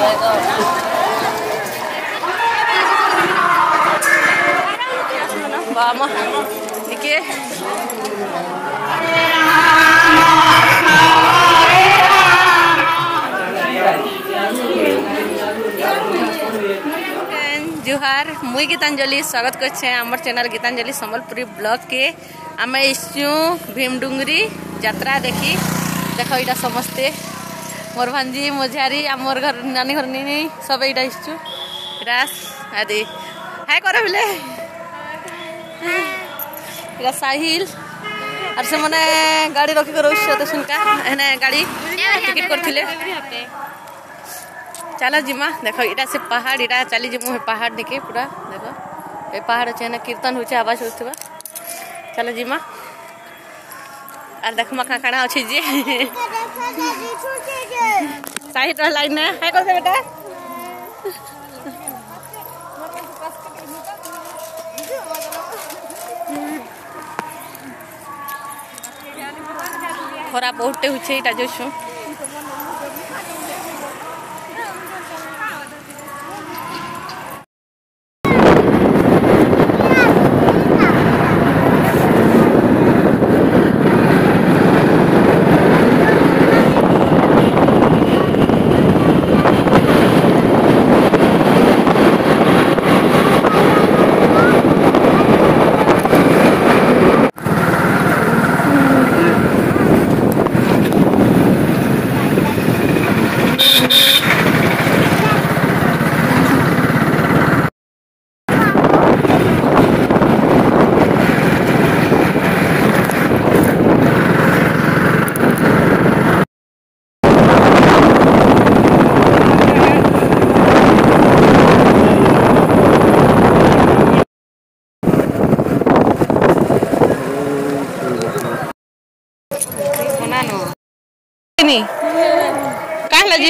Vamos. ¿Y qué? जुहार मुई गीतांजलि स्वागत करछे हमर चैनल गीतांजलि संबलपुरी ब्लॉग के आमे इस्चु भीमडुंगरी यात्रा देखी देखो इटा समस्ते मोर भांजी मोझारी आमर घर नानी घर नी सब इटा इस्चु इटा आदि हाय करे बिले इटा साहिल और से मने गाड़ी रखी कर उस्ते सुनका एने गाड़ी टिकट करथिले चलो जिमा देखो इटा से पहाड़ इटा चली जिमु पहाड़ देखे पूरा देखो ये पहाड़ अच्छे ना कीर्तन होचे आवाज होथबा चलो जिमा और देखो मका काना अछि जे साइड र लाइन है हाय कर दे बेटा खरा बहुते होचे इटा जोसु कहाँ लगी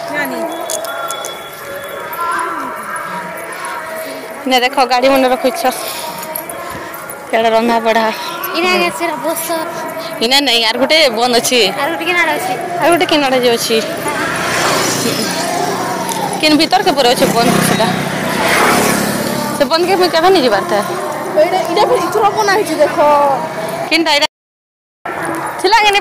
ने देखो गाड़ी मन रखु रंधा बढ़ा इना नहीं यार गोटे बंद अच्छी गोटे किनारे जो अच्छी किन भीतर के पूरे अच्छे बंद से बंद के मुझे केबे नहीं जीवार था इडा फिर इथरो बना है देखो किनटा इडा छिला के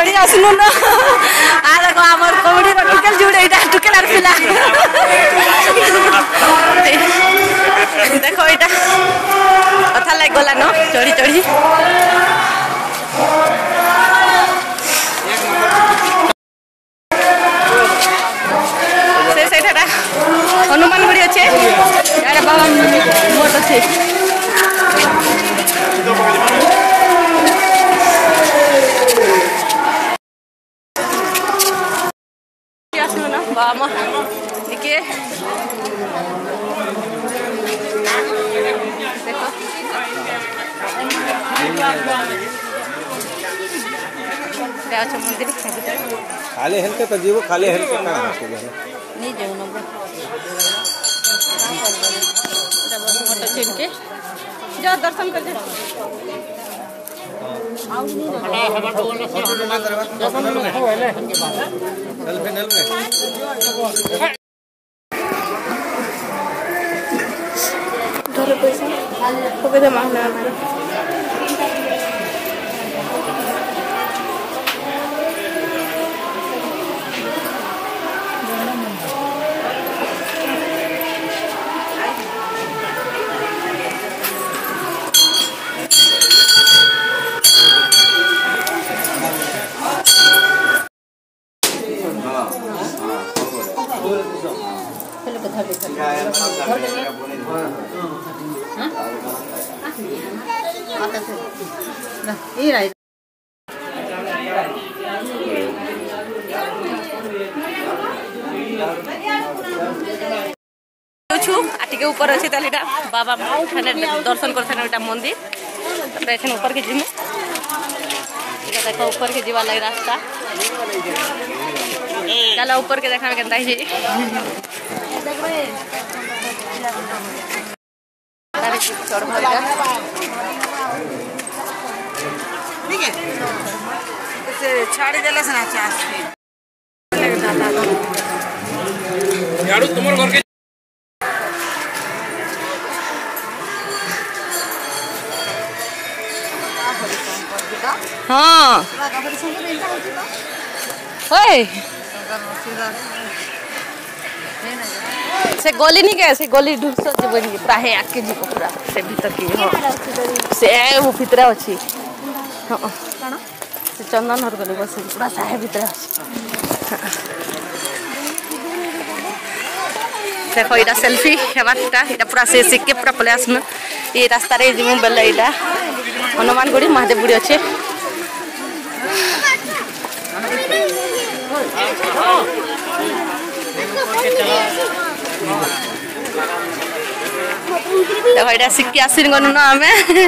चढ़ी आसनु न आ देखो हमर कॉमेडी रो टुकेल जुड़े इटा टुकेल आर पिला देखो इटा कथा लाग गला न चढ़ी चढ़ी से सेठा हनुमान गुड़ी अच्छे यार बाबा मोट अच्छे ना बाबा देखिए देखो मंदिर खाली हेल्के तो जीव खाली हेल्के नहीं जाऊ ना के जाओ दर्शन कर पैसा मांगना टिके ऊपर अच्छे बाबा दर्शन कर मंदिर ऊपर के जिमु देखो ऊपर के जीवा लगे रास्ता चलो ऊपर के देखा केनता ही छाड़ी देले से ना यार तुमर घर के हाँ ओए से गली नहीं गए से गली ढुस जीवन पूरा है आके जी पूरा से भीतर की हो से वो भीतर अछि हां से चंदन हर गली बस पूरा साहे भीतर अछि देखो इटा सेल्फी हेबाटा इटा पूरा से सिक्के पूरा पले आसनु ये रास्ता रे जिमु बेला इटा हनुमान गुड़ी महादेव गुड़ी अच्छे देखो इटा सिक्के आसीन गनु ना हमें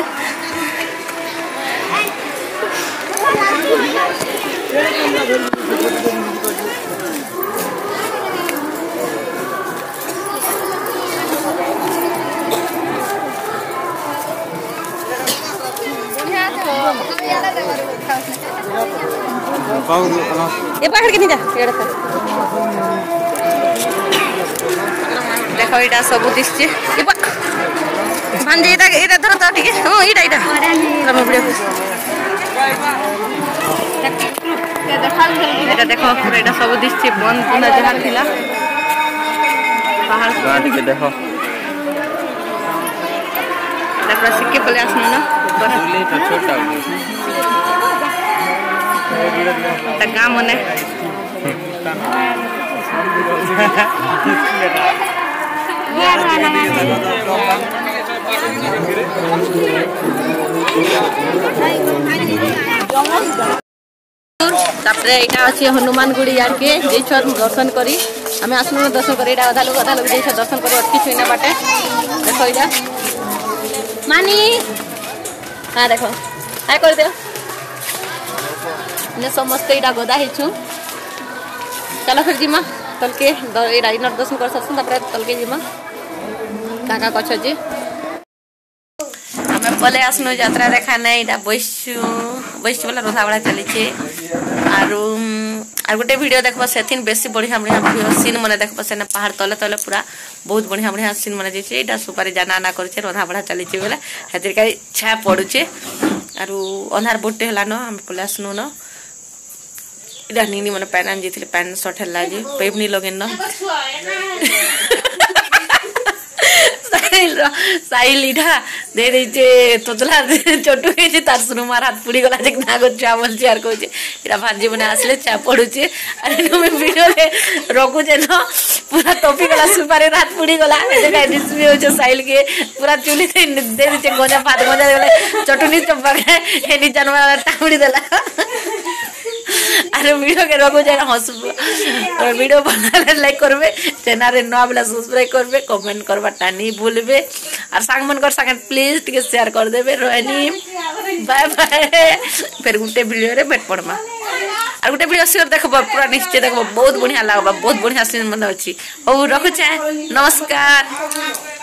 ये पकड़ के नहीं जा देखो इटा सब दिसचे ये भांजे इटा धर तो ठीक है हां इटा हम वीडियो इटा देखो इटा सब दिसचे बंद पुना जहां थिला पहाड़ से देखो देखो सिक्के पले आसनु ना ऊपर तो छोटा तका मने तापरे इटा अछि हनुमान गुड़ी यार के जेछर दर्शन करी हमें आसनु दर्शन करी इटा आधा लोग जेछर दर्शन करी अटकी छुइना बाटे देखो इटा मानी हां देखो हाय कर दे ने समस्त इटा गोदा हिछु चलो फिर जिमा तलके इटा इनर दर्शन कर सकसन तापरे तलके जिमा काका कछ जी हमें पले आसनु यात्रा देखा नहीं इटा बैसु वाला रोधा बड़ा चली छे आरो आर गोटे वीडियो देखबो सेथिन बेसी बढ़िया बढ़िया वीडियो सीन मने देखबो सेने पहाड़ तले तले पूरा बहुत बढ़िया बढ़िया सीन मने जेछे इटा सुपारी जाना ना करछे रोधा बड़ा चली छे बेले हेतिर काई छा पडुछे आरो अन्हार बोटे हला न हम पले आसनु न इटा नीनी मन पैन आन जाइए पैन सर्ट है जे पेप नहीं लगे न साइल इटा दे दे तोतला छोटू के तार सुनु मार हाथ पुड़ी गला जे ना गो चा बोल चार को जे इटा भाजी बने आसले चा पड़ू जे अरे नो में वीडियो ले रोकू जे न पूरा टोपी गला सुपारे हाथ पुड़ी गला ए गाय डिस में हो जो साइल के पूरा चुली दे दे गोजा भात गोजा गले चटनी चप्पा के हेनी जानवर टाउड़ी देला अरे वीडियो के रोको जाए हंस और वीडियो बनाले लाइक करबे चैनल रे नवा वाला सब्सक्राइब करबे कमेंट करबा टानी भूलबे और सांग मन कर संग प्लीज टिके शेयर कर देबे रोहिणी बाय बाय फिर गुटे वीडियो रे भेट पड़मा और गुटे वीडियो शेयर देखबो पूरा निश्चय देखबो बहुत बढ़िया लागबा बहुत बढ़िया सीन मन अछि ओ रखु छै नमस्कार।